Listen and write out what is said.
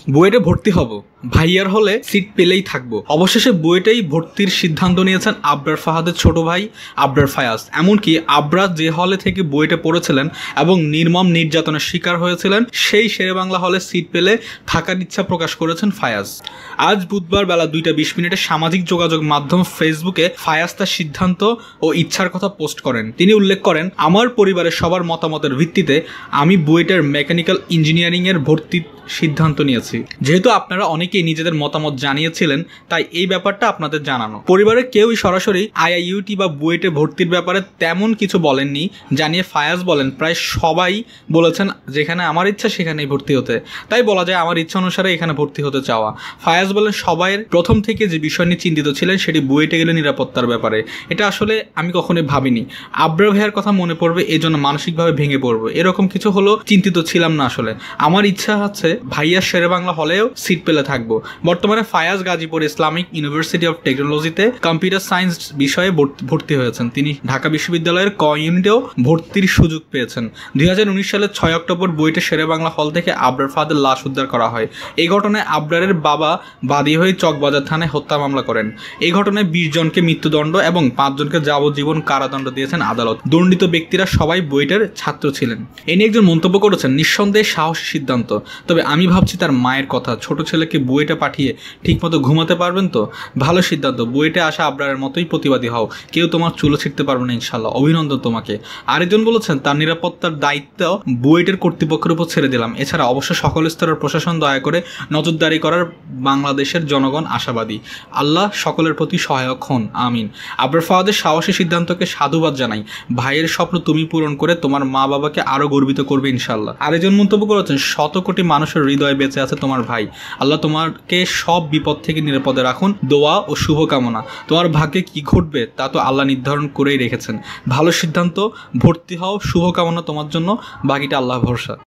বুয়েটে ভর্তি হব, ভাইয়ার হলে সিট পেলেই থাকবো। অবশেষে বুয়েটেই ভর্তির সিদ্ধান্ত নিয়েছেন আবরার ফাহাদের ছোট ভাই আবরার ফায়াজ। এমনকি আবরা যে হলে থেকে বুয়েটে পড়েছিলেন এবং নির্মম নির্যাতনের শিকার হয়েছিলেন, সেই শেরেবাংলা হলে সিট পেলে থাকার ইচ্ছা প্রকাশ করেছেন ফায়াজ। আজ বুধবার বেলা 2:20 সামাজিক যোগাযোগ মাধ্যম ফেসবুকে ফায়াজ তার সিদ্ধান্ত ও ইচ্ছার কথা পোস্ট করেন। তিনি উল্লেখ করেন, আমার পরিবারের সবার মতামতের ভিত্তিতে আমি বুয়েটের মেকানিক্যাল ইঞ্জিনিয়ারিং এর ভর্তির সিদ্ধান্ত নিয়েছি। যেহেতু আপনারা অনেকেই নিজেদের মতামত জানিয়েছিলেন, তাই এই ব্যাপারটা আপনাদের জানানো। পরিবারের কেউই সরাসরি আইআইইউটি বা বুয়েটে ভর্তির ব্যাপারে তেমন কিছু বলেননি। জানিয়ে ফায়াজ বলেন, প্রায় সবাই বলেছেন যেখানে আমার ইচ্ছা সেখানেই ভর্তি হতে, তাই বলা যায় আমার ইচ্ছা অনুসারে এখানে ভর্তি হতে চাওয়া। ফায়াজ বলেন, সবাইয়ের প্রথম থেকে যে বিষয় নিয়ে চিন্তিত ছিলেন সেটি বুয়েটে গেলে নিরাপত্তার ব্যাপারে। এটা আসলে আমি কখনোই ভাবিনি আবরার ভাইয়ের কথা মনে পড়বে, এই জন্য মানসিকভাবে ভেঙে পড়বে, এরকম কিছু হলো চিন্তিত ছিলাম না। আসলে আমার ইচ্ছা হচ্ছে ভাইয়ার শেরেবাংলা হলেও সিট পেলে থাকবো। বর্তমানে Fayaz Gazipur Islamic University of টেকনোলজিতে কম্পিউটার সায়েন্স বিষয়ে ভর্তি হয়েছেন। তিনি ঢাকা বিশ্ববিদ্যালয়ের ক ইউনিটেও ভর্তির সুযোগ পেয়েছেন। 2019 সালের 6 অক্টোবর বুয়েটের শেরেবাংলা হল থেকে আবরার ফাহাদের লাশ উদ্ধার করা হয়। এই ঘটনায় আবরারের বাবা বাদী হয়ে চকবাজার থানায় হত্যা মামলা করেন। এই ঘটনায় 20 জনকে মৃত্যুদণ্ড এবং 5 জনকে যাবজ্জীবন কারাদণ্ড দিয়েছেন আদালত। দণ্ডিত ব্যক্তিরা সবাই বুয়েটের ছাত্র ছিলেন। এ নিয়ে একজন মন্তব্য করেছেন, নিঃসন্দেহে সাহসী সিদ্ধান্ত, তবে আমি ভাবছি তার মায়ের কথা। ছোট ছেলেকে বুয়েটে পাঠিয়ে ঠিকমতো ঘুমাতে পারবেন তো? ভালো সিদ্ধান্ত। বুয়েটে আসা আবরারের মতোই প্রতিবাদী হও, কেউ তোমার চুলো ছিঁড়তে পারবে না ইনশাল্লাহ। অভিনন্দন তোমাকে। আরেকজন বলেছেন, তার নিরাপত্তার দায়িত্ব বুয়েটের কর্তৃপক্ষের উপর ছেড়ে দিলাম। এছাড়া অবশ্য সকল স্তরের প্রশাসন দয়া করে নজরদারি করার বাংলাদেশের জনগণ আশাবাদী। আল্লাহ সকলের প্রতি সহায়ক হন, আমিন। আবরার ফাহাদের সাহসী সিদ্ধান্তকে সাধুবাদ জানাই। ভাইয়ের স্বপ্ন তুমি পূরণ করে তোমার মা বাবাকে আরো গর্বিত করবে ইনশাল্লাহ। আরেকজন মন্তব্য করেছেন, শত কোটি মানুষের হৃদয়ে বেঁচে আছে তোমার ভাই। আল্লাহ তোমাকে সব বিপদ থেকে নিরাপদে রাখুন। দোয়া ও শুভকামনা। তোমার ভাগ্যে কি ঘটবে তা তো আল্লাহ নির্ধারণ করেই রেখেছেন। ভালো সিদ্ধান্ত, ভর্তি হও, শুভকামনা তোমার জন্য, বাকিটা আল্লাহ ভরসা।